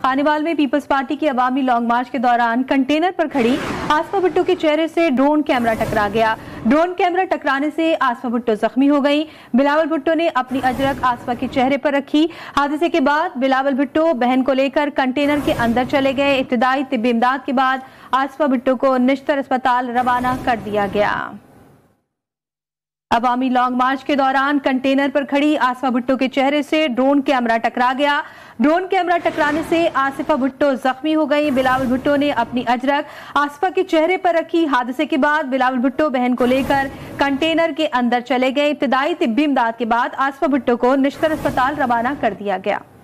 खानेवाल में peoples party की अवामी long मार्च के दौरान कंटेनर पर खड़ी आसमा भुट्टो के चेहरे से ड्रोन कैमरा टकरा गया। ड्रोन कैमरा टकराने से आसमा भुट्टो जख्मी हो गई। बिलावल भुट्टो ने अपनी अजरक आसमा के चेहरे पर रखी। हादसे के बाद बिलावल भुट्टो बहन को लेकर कंटेनर के अंदर चले गए। इब्तिदाई तिब्बी इमदाद के बाद आसमा भुट्टो को निश्तर अस्पताल रवाना कर दिया गया। अवामी लॉन्ग मार्च के दौरान कंटेनर पर खड़ी आसमा भुट्टो के चेहरे से ड्रोन कैमरा टकरा गया। ड्रोन कैमरा टकराने से आसिफा भुट्टो जख्मी हो गई। बिलावल भुट्टो ने अपनी अजरक आसिफा के चेहरे पर रखी। हादसे के बाद बिलावल भुट्टो बहन को लेकर कंटेनर के अंदर चले गए। इब्तिदाई तिब्बी इमदाद के बाद आसिफा भुट्टो को निश्तर अस्पताल रवाना कर दिया गया।